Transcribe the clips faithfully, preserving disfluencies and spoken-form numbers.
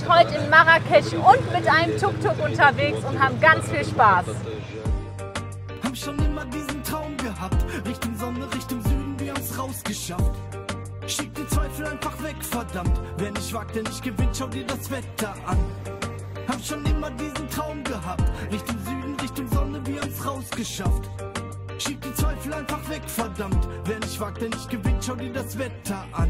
sind heute in Marrakesch und mit einem Tuk-Tuk unterwegs und haben ganz viel Spaß. Haben schon immer diesen Traum gehabt, Richtung Sonne, Richtung Süden, wir haben's rausgeschafft. Schick den Zweifel einfach weg, verdammt. Wer nicht wagt, der nicht gewinnt, schau dir das Wetter an. Hab schon immer diesen Traum gehabt, Richtung Süden, Richtung Sonne, wir haben's rausgeschafft. Schick die Zweifel einfach weg, verdammt. Wer nicht wagt, der nicht gewinnt, schau dir das Wetter an.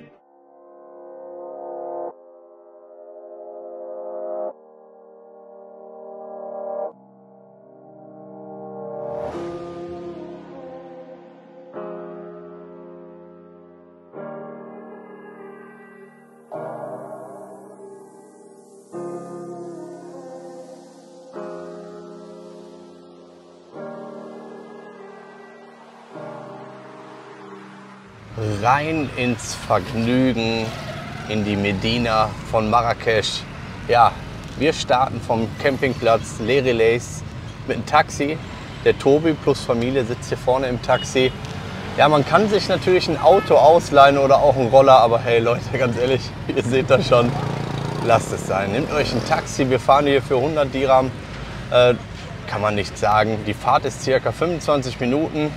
Rein ins Vergnügen, in die Medina von Marrakesch. Ja, wir starten vom Campingplatz Les Relais mit einem Taxi. Der Tobi plus Familie sitzt hier vorne im Taxi. Ja, man kann sich natürlich ein Auto ausleihen oder auch einen Roller, aber hey Leute, ganz ehrlich, ihr seht das schon, lasst es sein. Nehmt euch ein Taxi, wir fahren hier für hundert Dirham. Äh, kann man nicht sagen. Die Fahrt ist circa fünfundzwanzig Minuten.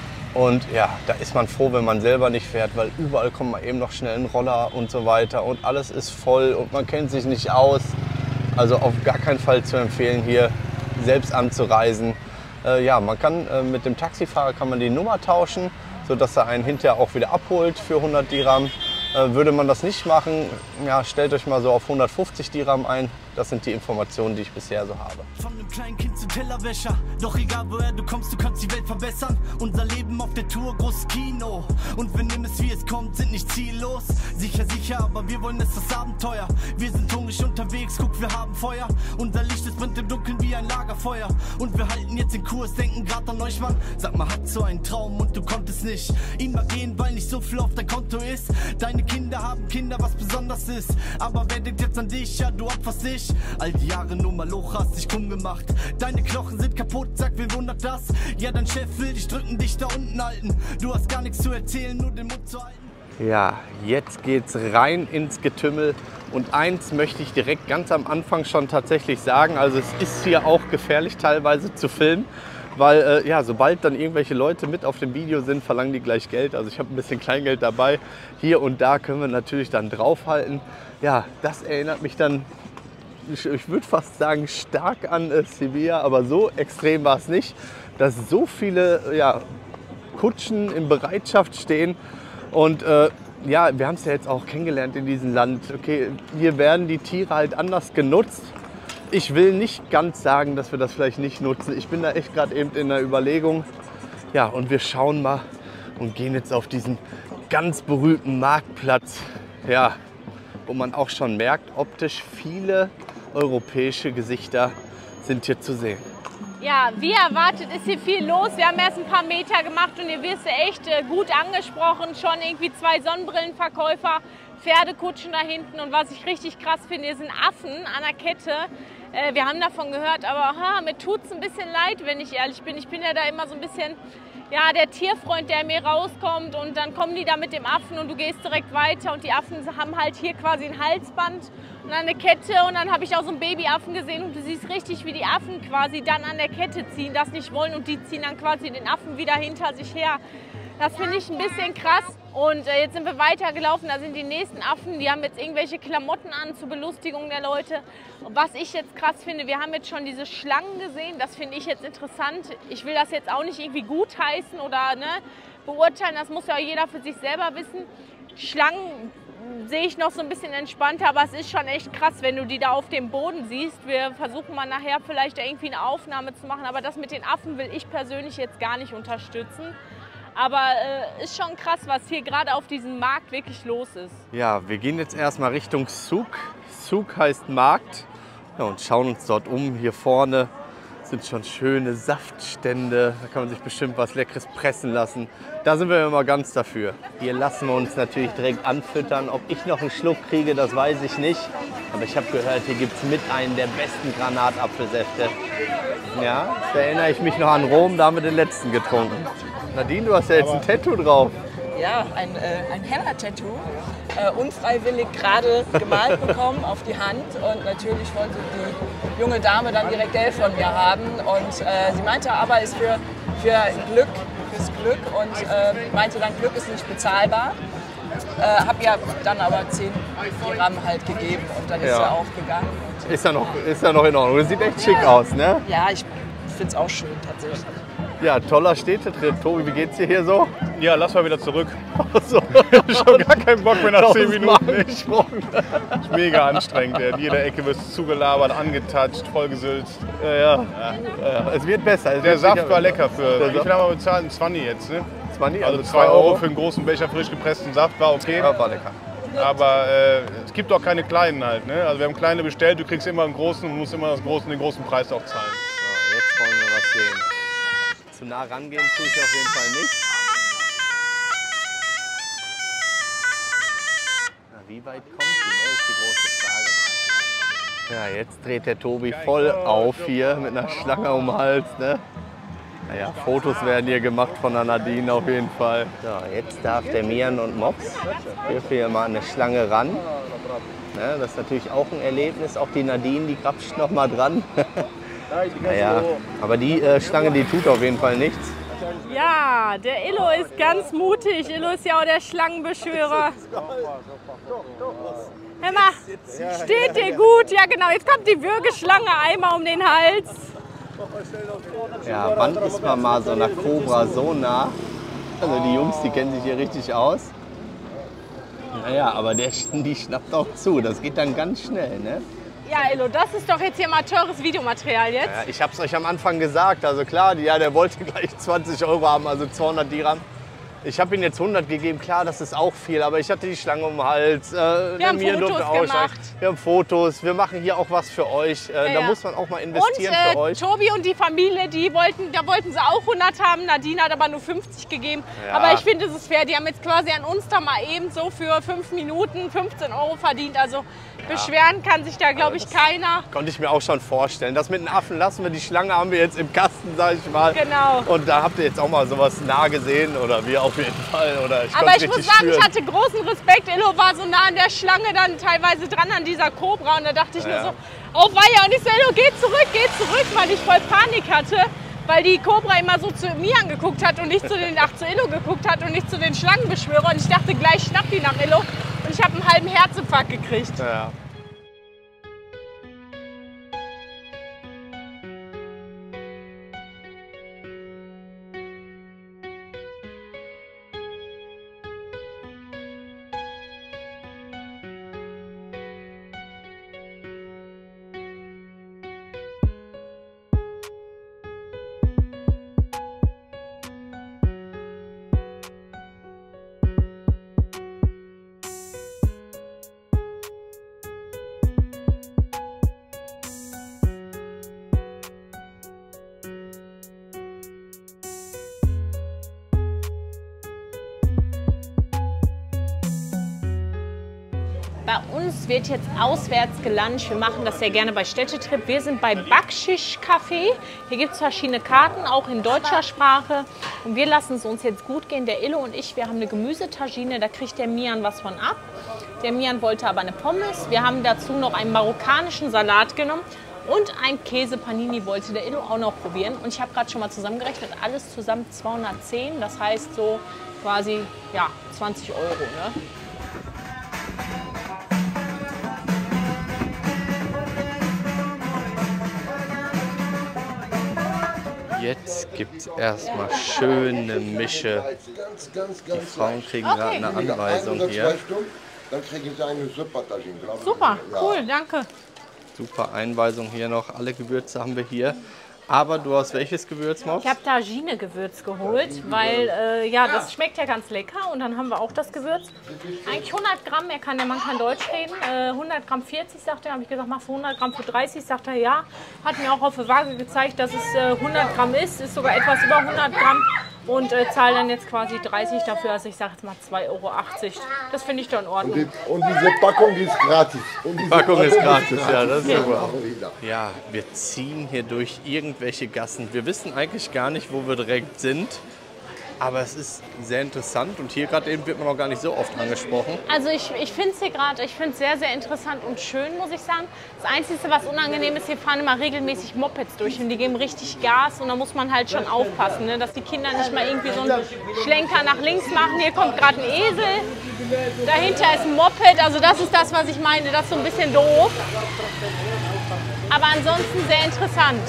Und ja, da ist man froh, wenn man selber nicht fährt, weil überall kommt man eben noch schnell ein Roller und so weiter und alles ist voll und man kennt sich nicht aus. Also auf gar keinen Fall zu empfehlen, hier selbst anzureisen. Äh, ja, man kann äh, mit dem Taxifahrer kann man die Nummer tauschen, sodass er einen hinterher auch wieder abholt für hundert Dirham. Äh, würde man das nicht machen, ja, stellt euch mal so auf hundertfünfzig Dirham ein. Das sind die Informationen, die ich bisher so habe. Von einem kleinen Kind zum Tellerwäscher. Doch egal woher du kommst, du kannst die Welt verbessern. Unser Leben auf der Tour, großes Kino. Und wir nehmen es wie es kommt, sind nicht ziellos. Sicher, sicher, aber wir wollen es das Abenteuer. Wir sind hungrig unterwegs, guck, wir haben Feuer. Unser Licht, es brennt im Dunkeln wie ein Lagerfeuer. Und wir halten jetzt den Kurs, denken grad an euch, Mann. Sag mal, hat so einen Traum und du konntest nicht. Ihn mal gehen, weil nicht so viel auf dein Konto ist. Deine Kinder haben Kinder, was besonders ist. Aber wer denkt jetzt an dich? Ja, du opferst dich. All die Jahre nur mal hoch, hast dich krumm gemacht. Deine Knochen sind kaputt, sag, wen wundert das? Ja, dein Chef will dich drücken, dich da unten halten. Du hast gar nichts zu erzählen, nur den Mund zu halten. Ja, jetzt geht's rein ins Getümmel. Und eins möchte ich direkt ganz am Anfang schon tatsächlich sagen. Also es ist hier auch gefährlich teilweise zu filmen. Weil äh, ja, sobald dann irgendwelche Leute mit auf dem Video sind, verlangen die gleich Geld. Also ich habe ein bisschen Kleingeld dabei. Hier und da können wir natürlich dann draufhalten. Ja, das erinnert mich dann, ich würde fast sagen, stark an äh, Sevilla, aber so extrem war es nicht, dass so viele ja, Kutschen in Bereitschaft stehen. Und äh, ja, wir haben es ja jetzt auch kennengelernt in diesem Land. Okay, hier werden die Tiere halt anders genutzt. Ich will nicht ganz sagen, dass wir das vielleicht nicht nutzen. Ich bin da echt gerade eben in der Überlegung. Ja, und wir schauen mal und gehen jetzt auf diesen ganz berühmten Marktplatz. Ja, wo man auch schon merkt, optisch viele europäische Gesichter sind hier zu sehen. Ja, wie erwartet ist hier viel los. Wir haben erst ein paar Meter gemacht und hier wirst du echt gut angesprochen. Schon irgendwie zwei Sonnenbrillenverkäufer, Pferdekutschen da hinten. Und was ich richtig krass finde, hier sind Affen an der Kette. Wir haben davon gehört, aber ha, mir tut es ein bisschen leid, wenn ich ehrlich bin. Ich bin ja da immer so ein bisschen ja, der Tierfreund, der mir rauskommt und dann kommen die da mit dem Affen und du gehst direkt weiter und die Affen haben halt hier quasi ein Halsband und eine Kette und dann habe ich auch so einen Babyaffen gesehen und du siehst richtig, wie die Affen quasi dann an der Kette ziehen, das nicht wollen und die ziehen dann quasi den Affen wieder hinter sich her. Das finde ich ein bisschen krass. Und äh, jetzt sind wir weitergelaufen, da sind die nächsten Affen, die haben jetzt irgendwelche Klamotten an zur Belustigung der Leute. Und was ich jetzt krass finde, wir haben jetzt schon diese Schlangen gesehen, das finde ich jetzt interessant. Ich will das jetzt auch nicht irgendwie gutheißen oder ne, beurteilen, das muss ja jeder für sich selber wissen. Schlangen sehe ich noch so ein bisschen entspannter, aber es ist schon echt krass, wenn du die da auf dem Boden siehst. Wir versuchen mal nachher vielleicht irgendwie eine Aufnahme zu machen, aber das mit den Affen will ich persönlich jetzt gar nicht unterstützen. Aber äh, ist schon krass, was hier gerade auf diesem Markt wirklich los ist. Ja, wir gehen jetzt erstmal Richtung Souk. Souk heißt Markt. Ja, und schauen uns dort um. Hier vorne sind schon schöne Saftstände. Da kann man sich bestimmt was Leckeres pressen lassen. Da sind wir immer ganz dafür. Hier lassen wir uns natürlich direkt anfüttern. Ob ich noch einen Schluck kriege, das weiß ich nicht. Aber ich habe gehört, hier gibt es mit einen der besten Granatapfelsäfte. Ja, da erinnere ich mich noch an Rom, da haben wir den letzten getrunken. Nadine, du hast ja jetzt ein Tattoo drauf. Ja, ein, äh, ein Henna-Tattoo. äh, unfreiwillig gerade gemalt bekommen auf die Hand. Und natürlich wollte die junge Dame dann direkt Geld von mir haben. Und äh, sie meinte aber, ist für, für Glück, fürs Glück und äh, meinte dann, Glück ist nicht bezahlbar. Äh, hab ja dann aber zehn Dirham halt gegeben und dann ist Ja. er auch gegangen. Ist ja noch, ist ja noch in Ordnung. Das sieht echt schick aus, ne? Ja, ich finde es auch schön tatsächlich. Ja, toller Städtetrip. Tobi, wie geht's dir hier so? Ja, lass mal wieder zurück. so. Schon gar keinen Bock mehr nach zehn Minuten. Tausendmal gesprochen. Ist mega anstrengend. Ey. In jeder Ecke wirst du zugelabert, angetatscht, vollgesülzt. Ja, ja. Ja, es wird besser. Es Der wird Saft sicher war besser. lecker. Für, Der wie Saft- viel haben wir bezahlt? Ein zwanzig jetzt, ne? zwanzig, Also zwei Euro für einen großen Becher frisch gepressten Saft war okay. Ja, war lecker. Aber äh, es gibt auch keine kleinen halt. Ne? Also wir haben kleine bestellt, du kriegst immer einen großen und musst immer das großen, den großen Preis auch zahlen. So, jetzt wollen wir was sehen. Zu nah rangehen tue ich auf jeden Fall nicht. Na, wie weit kommt die, ne? Ist die große Frage. Ja, jetzt dreht der Tobi voll auf hier mit einer Schlange um den Hals. Ne? Naja, Fotos werden hier gemacht von der Nadine auf jeden Fall. So, jetzt darf der Mian und Mops dürfen hier mal an eine Schlange ran. Ne, das ist natürlich auch ein Erlebnis. Auch die Nadine, die krapscht noch mal dran. Naja, aber die äh, Schlange, die tut auf jeden Fall nichts. Ja, der Illo ist ganz mutig. Illo ist ja auch der Schlangenbeschwörer. Hör mal, steht dir gut? Ja genau, jetzt kommt die Würgeschlange einmal um den Hals. Ja, wann ist man mal so einer Cobra so nah? Also die Jungs, die kennen sich hier richtig aus. Naja, aber der, die schnappt auch zu. Das geht dann ganz schnell, ne? Ja, Illo, das ist doch jetzt hier mal teures Videomaterial jetzt. Ja, ich hab's euch am Anfang gesagt. Also klar, die, ja, der wollte gleich zwanzig Euro haben, also zweihundert Dirham. Ich habe ihm jetzt hundert gegeben, klar, das ist auch viel, aber ich hatte die Schlange um den Hals. Äh, Wir haben mir Fotos durfte auch gemacht. sein. Wir haben Fotos, wir machen hier auch was für euch. Äh, Ja, da ja. muss man auch mal Und investieren äh, für euch. Tobi und die Familie, die wollten, da wollten sie auch hundert haben. Nadine hat aber nur fünfzig gegeben. Ja. Aber ich finde, es ist fair. Die haben jetzt quasi an uns da mal eben so für fünf Minuten fünfzehn Euro verdient. Also beschweren kann sich da, glaube ich, keiner. Konnte ich mir auch schon vorstellen. Das mit den Affen lassen wir, die Schlange haben wir jetzt im Kasten, sag ich mal. Genau. Und da habt ihr jetzt auch mal sowas nah gesehen oder wir auf jeden Fall. Oder ich Aber konnte ich muss richtig sagen, spüren. ich hatte großen Respekt. Illo war so nah an der Schlange dann teilweise dran an dieser Cobra. Und da dachte ich Ja. nur so, oh weia. Und ich so, Illo, geh zurück, geh zurück, weil ich voll Panik hatte. Weil die Cobra immer so zu mir angeguckt hat und nicht zu den, ach, zu Illo geguckt hat und nicht zu den Schlangenbeschwörern. Und ich dachte, gleich schnappt die nach Illo. Und ich habe einen halben Herzinfarkt gekriegt. Ja. Bei uns wird jetzt auswärts geluncht. Wir machen das sehr gerne bei Städtetrip. Wir sind bei Bakschisch Café. Hier gibt es verschiedene Karten, auch in deutscher Sprache. Und wir lassen es uns jetzt gut gehen. Der Illo und ich, wir haben eine Gemüsetagine. Da kriegt der Mian was von ab. Der Mian wollte aber eine Pommes. Wir haben dazu noch einen marokkanischen Salat genommen. Und ein Käse-Panini wollte der Illo auch noch probieren. Und ich habe gerade schon mal zusammengerechnet, alles zusammen zweihundertzehn. Das heißt so quasi ja, zwanzig Euro. Ne? Jetzt gibt es erstmal schöne Mische. Die Frauen kriegen gerade eine Anweisung hier. Dann kriegen sie eine Supertagine, glaube ich. Super, Ja. cool, danke. Super Einweisung hier noch. Alle Gewürze haben wir hier. Aber du hast welches Gewürz, Mops? Ich habe Tagine-Gewürz geholt, weil äh, ja, das schmeckt ja ganz lecker. Und dann haben wir auch das Gewürz. Eigentlich hundert Gramm, er kann, der Mann kann Deutsch reden. Äh, hundert Gramm vierzig, sagt er. Habe ich gesagt, mach für hundert Gramm für dreißig, sagt er ja. Hat mir auch auf der Waage gezeigt, dass es äh, hundert Gramm ist. Ist sogar etwas über hundert Gramm. Und äh, zahle dann jetzt quasi dreißig dafür. Also ich sage jetzt mal zwei Euro achtzig. Das finde ich doch in Ordnung. Die, und diese Packung ist gratis. Und diese Packung ist gratis, ja, das ist Ja. super. Ja, wir ziehen hier durch irgendwelche Gassen. Wir wissen eigentlich gar nicht, wo wir direkt sind. Aber es ist sehr interessant und hier gerade eben wird man noch gar nicht so oft angesprochen. Also ich, ich finde es hier gerade, ich finde es sehr, sehr interessant und schön, muss ich sagen. Das Einzige, was unangenehm ist, hier fahren immer regelmäßig Mopeds durch und die geben richtig Gas und da muss man halt schon aufpassen, ne? Dass die Kinder nicht mal irgendwie so einen Schlenker nach links machen. Hier kommt gerade ein Esel, dahinter ist ein Moped, also das ist das, was ich meine, das ist so ein bisschen doof. Aber ansonsten sehr interessant.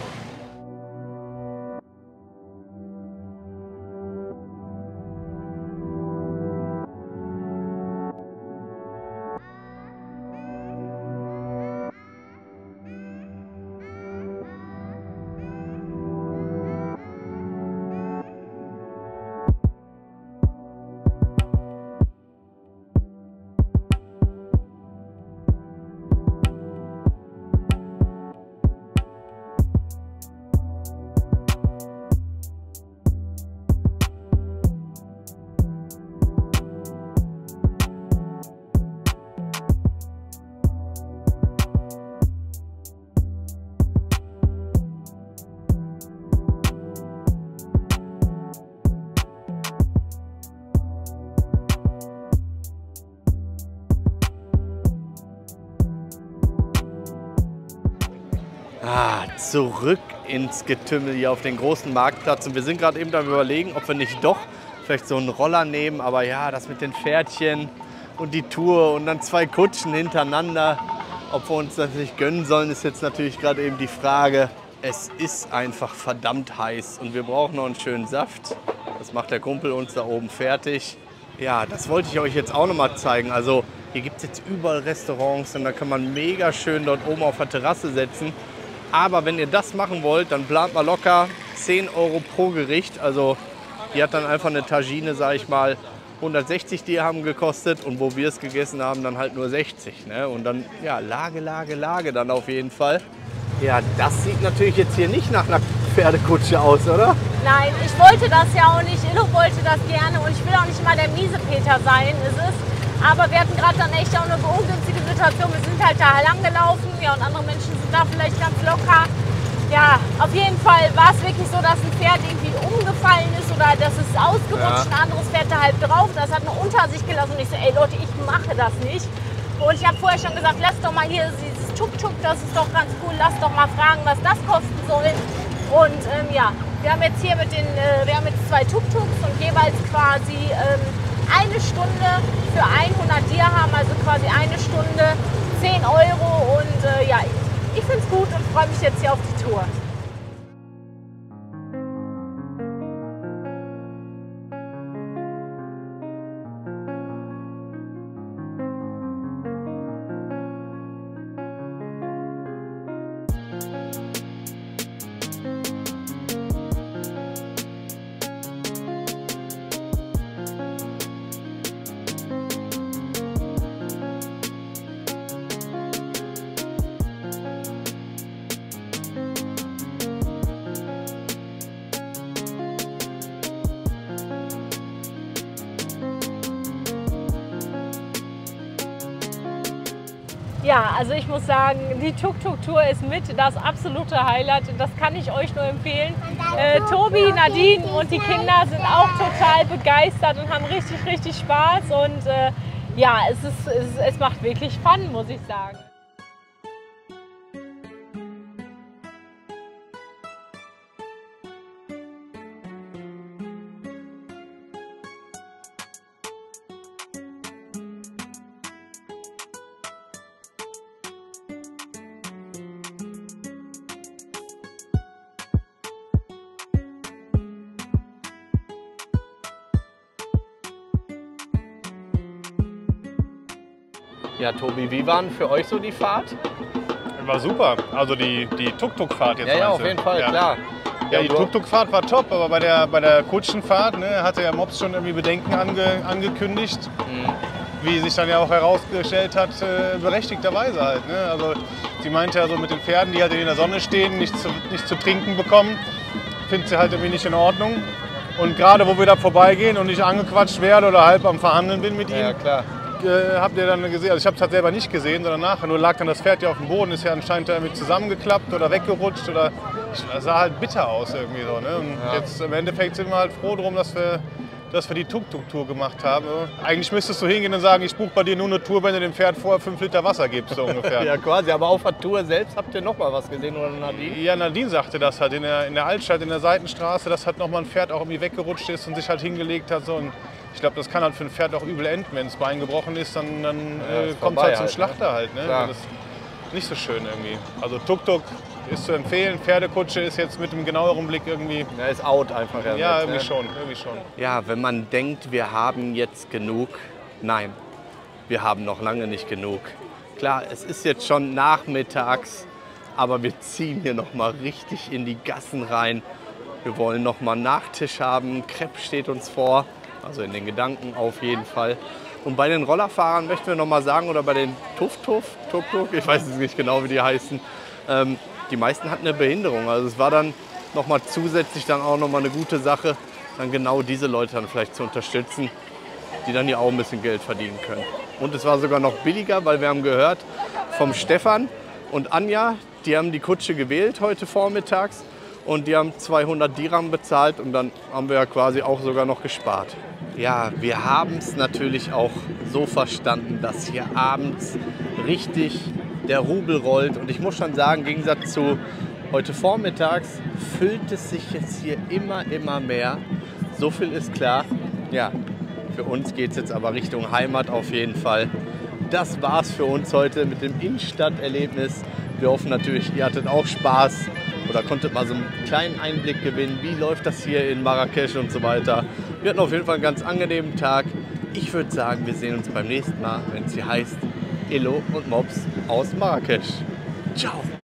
Ah, zurück ins Getümmel hier auf den großen Marktplatz. Und wir sind gerade eben am Überlegen, ob wir nicht doch vielleicht so einen Roller nehmen. Aber ja, das mit den Pferdchen und die Tour und dann zwei Kutschen hintereinander. Ob wir uns das nicht gönnen sollen, ist jetzt natürlich gerade eben die Frage. Es ist einfach verdammt heiß und wir brauchen noch einen schönen Saft. Das macht der Kumpel uns da oben fertig. Ja, das wollte ich euch jetzt auch noch mal zeigen. Also hier gibt es jetzt überall Restaurants und da kann man mega schön dort oben auf der Terrasse sitzen. Aber wenn ihr das machen wollt, dann plant mal locker zehn Euro pro Gericht. Also die hat dann einfach eine Tagine, sage ich mal, hundertsechzig Dirham gekostet und wo wir es gegessen haben, dann halt nur sechzig. Ne? Und dann, ja, Lage, Lage, Lage dann auf jeden Fall. Ja, das sieht natürlich jetzt hier nicht nach einer Pferdekutsche aus, oder? Nein, ich wollte das ja auch nicht. Illo wollte das gerne und ich will auch nicht mal der Miesepeter sein. Es ist, aber wir hatten gerade dann echt auch eine ungünstige Situation. Wir sind halt da lang gelaufen, ja, und andere Menschen sind da vielleicht ganz locker. Ja, auf jeden Fall war es wirklich so, dass ein Pferd irgendwie umgefallen ist oder dass es ausgerutscht, ja. Ein anderes Pferd da halb drauf. Das hat nur unter sich gelassen und ich so, ey Leute, ich mache das nicht. Und ich habe vorher schon gesagt, lass doch mal hier dieses Tuk-Tuk, das ist doch ganz cool, lass doch mal fragen, was das kosten soll. Und ähm, ja, wir haben jetzt hier mit den, äh, wir haben jetzt zwei Tuk-Tuks und jeweils quasi ähm, eine Stunde für hundert Dirham, also quasi eine Stunde zehn Euro und äh, ja, ich, ich finde es gut und freue mich jetzt hier auf die Tour. Ja, also ich muss sagen, die Tuk-Tuk-Tour ist mit das absolute Highlight. Das kann ich euch nur empfehlen. Äh, Tobi, Nadine und die Kinder sind auch total begeistert und haben richtig, richtig Spaß. Und äh, ja, es, ist, es, es macht wirklich Fun, muss ich sagen. Ja, Tobi, wie war denn für euch so die Fahrt? War super. Also die, die Tuk-Tuk-Fahrt jetzt. Ja, ja, auf du? jeden Fall, ja. klar. Ja, die Tuk-Tuk-Fahrt war top, aber bei der, bei der Kutschenfahrt, ne, hatte ja Mops schon irgendwie Bedenken ange, angekündigt. Mhm. Wie sich dann ja auch herausgestellt hat, äh, berechtigterweise halt. Ne? Also sie meinte ja so mit den Pferden, die halt in der Sonne stehen, nichts zu, nichts zu trinken bekommen, findet sie halt irgendwie nicht in Ordnung. Und gerade wo wir da vorbeigehen und ich angequatscht werde oder halb am Verhandeln bin mit ihm, ja, klar. äh, habt ihr dann gesehen, also ich habe es halt selber nicht gesehen, sondern nachher nur lag dann das Pferd ja auf dem Boden, ist ja anscheinend damit zusammengeklappt oder weggerutscht oder das sah halt bitter aus irgendwie so. Ne? Und ja. jetzt im Endeffekt sind wir halt froh drum, dass wir, dass wir die Tuk-Tuk-Tour gemacht haben. Eigentlich müsstest du hingehen und sagen, ich buche bei dir nur eine Tour, wenn du dem Pferd vorher fünf Liter Wasser gibst, so ungefähr. Ja quasi, aber auf der Tour selbst habt ihr noch mal was gesehen, oder Nadine? Ja, Nadine sagte das halt in der, in der Altstadt, in der Seitenstraße, dass halt noch mal ein Pferd auch irgendwie weggerutscht ist und sich halt hingelegt hat. So. Und ich glaube, das kann halt für ein Pferd auch übel enden, wenn das Bein gebrochen ist, dann, dann ja, äh, kommt es halt zum halt, Schlachter ne? halt. Ne? Ja. Das ist nicht so schön irgendwie. Also Tuk-Tuk ist zu empfehlen, Pferdekutsche ist jetzt mit einem genaueren Blick irgendwie... Ja, ist out einfach. Ja, ja jetzt, irgendwie ne? schon, irgendwie schon. Ja, wenn man denkt, wir haben jetzt genug, nein, wir haben noch lange nicht genug. Klar, es ist jetzt schon nachmittags, aber wir ziehen hier noch mal richtig in die Gassen rein. Wir wollen noch mal einen Nachtisch haben, Crepe steht uns vor, also in den Gedanken auf jeden Fall. Und bei den Rollerfahrern möchten wir noch mal sagen, oder bei den Tuff-Tuff, Tuk-Tuk, ich weiß jetzt nicht genau, wie die heißen, ähm, die meisten hatten eine Behinderung. Also es war dann noch mal zusätzlich dann auch noch mal eine gute Sache, dann genau diese Leute dann vielleicht zu unterstützen, die dann hier auch ein bisschen Geld verdienen können. Und es war sogar noch billiger, weil wir haben gehört vom Stefan und Anja, die haben die Kutsche gewählt heute vormittags und die haben zweihundert Dirham bezahlt und dann haben wir ja quasi auch sogar noch gespart. Ja, wir haben es natürlich auch so verstanden, dass hier abends richtig der Rubel rollt. Und ich muss schon sagen, im Gegensatz zu heute vormittags füllt es sich jetzt hier immer, immer mehr. So viel ist klar. Ja, für uns geht es jetzt aber Richtung Heimat auf jeden Fall. Das war's für uns heute mit dem Innenstadterlebnis. Wir hoffen natürlich, ihr hattet auch Spaß oder konntet mal so einen kleinen Einblick gewinnen, wie läuft das hier in Marrakesch und so weiter. Wir hatten auf jeden Fall einen ganz angenehmen Tag. Ich würde sagen, wir sehen uns beim nächsten Mal, wenn es hier heißt Illo und Mops aus Marrakesch. Ciao!